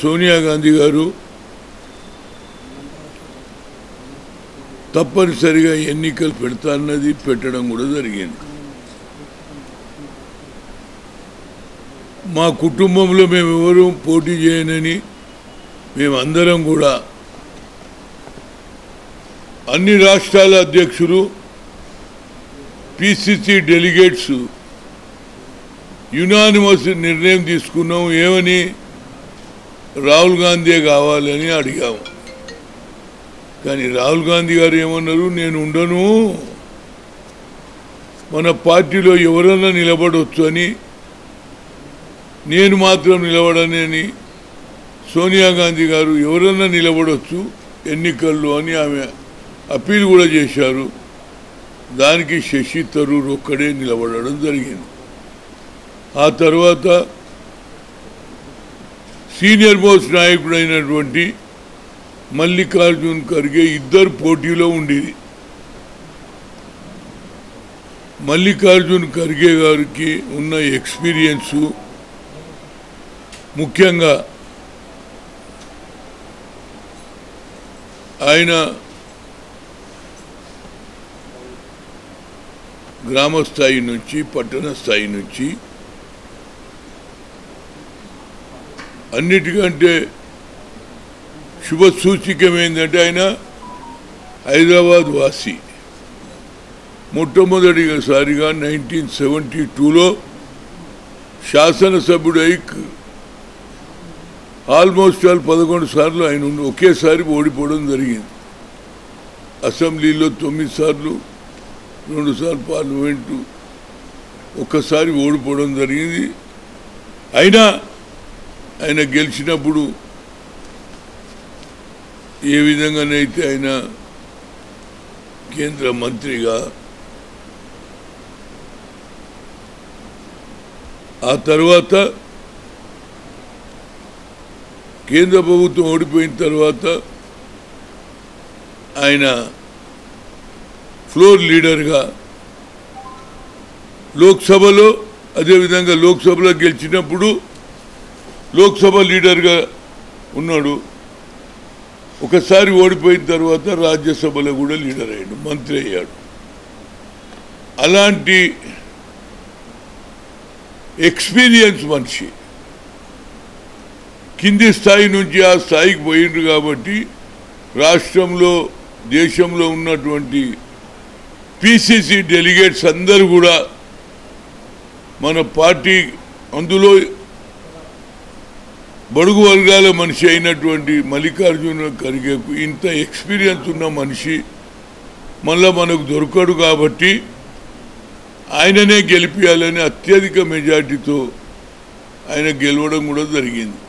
సోనియా గాంధీ గారు తప్పనిసరిగా ఎన్నికలు పెడతారన్నది పెట్టడం కూడా జరిగింది. మా కుటుంబంలో మేమెవరూ పోటీ చేయనని మేమందరం కూడా అన్ని రాష్ట్రాల అధ్యక్షులు పిసిసి డెలిగేట్స్ యునానిమస్ నిర్ణయం తీసుకున్నాం. ఏమని? రాహుల్ గాంధీ కావాలని అడిగాము. కానీ రాహుల్ గాంధీ గారు ఏమన్నారు? నేను ఉండను, మన పార్టీలో ఎవరన్నా నిలబడవచ్చు అని, నేను మాత్రం నిలబడనని. సోనియా గాంధీ గారు ఎవరన్నా నిలబడవచ్చు ఎన్నికల్లో అని ఆమె అప్పీల్ కూడా చేశారు. దానికి శశి థరూర్ ఒక్కడే నిలబడడం జరిగింది. ఆ తర్వాత సీనియర్ మోస్ట్ నాయకుడైనటువంటి మల్లికార్జున్ ఖర్గే ఇద్దరు పోటీలో ఉండేది. మల్లికార్జున్ ఖర్గే గారికి ఉన్న ఎక్స్పీరియన్సు, ముఖ్యంగా ఆయన గ్రామ స్థాయి నుంచి పట్టణ స్థాయి నుంచి అన్నిటికంటే శుభ సూచికం ఏంటంటే ఆయన హైదరాబాద్ వాసి. మొట్టమొదటిసారిగా 1972లో శాసనసభ్యుడై ఆల్మోస్ట్ 11 సార్లు ఆయన ఒకేసారి ఓడిపోవడం జరిగింది. అసెంబ్లీలో 9 సార్లు, 2 సార్లు పార్లమెంటు, ఒక్కసారి ఓడిపోవడం జరిగింది. అయినా ఆయన గెలిచినప్పుడు ఏ విధంగానైతే ఆయన కేంద్ర మంత్రిగా, ఆ తర్వాత కేంద్ర ప్రభుత్వం ఓడిపోయిన తర్వాత ఆయన ఫ్లోర్ లీడర్గా లోక్సభలో, అదేవిధంగా లోక్సభలో గెలిచినప్పుడు లోక్సభ లీడర్గా ఉన్నాడు. ఒకసారి ఓడిపోయిన తర్వాత రాజ్యసభలో కూడా లీడర్ అయ్యాడు, మంత్రి అయ్యాడు. అలాంటి ఎక్స్పీరియన్స్ మనిషి కింది స్థాయి నుంచి ఆ స్థాయికి పోయిండ్రు. కాబట్టి రాష్ట్రంలో, దేశంలో ఉన్నటువంటి పిసిసి డెలిగేట్స్ అందరూ కూడా మన పార్టీ, అందులో బడుగు వర్గాల మనిషి అయినటువంటి మల్లికార్జున ఖర్గేకు ఇంత ఎక్స్పీరియన్స్ ఉన్న మనిషి మళ్ళా మనకు దొరకడు. కాబట్టి ఆయననే గెలిపించాలని అత్యధిక మెజార్టీతో ఆయన గెలవడం కూడా జరిగింది.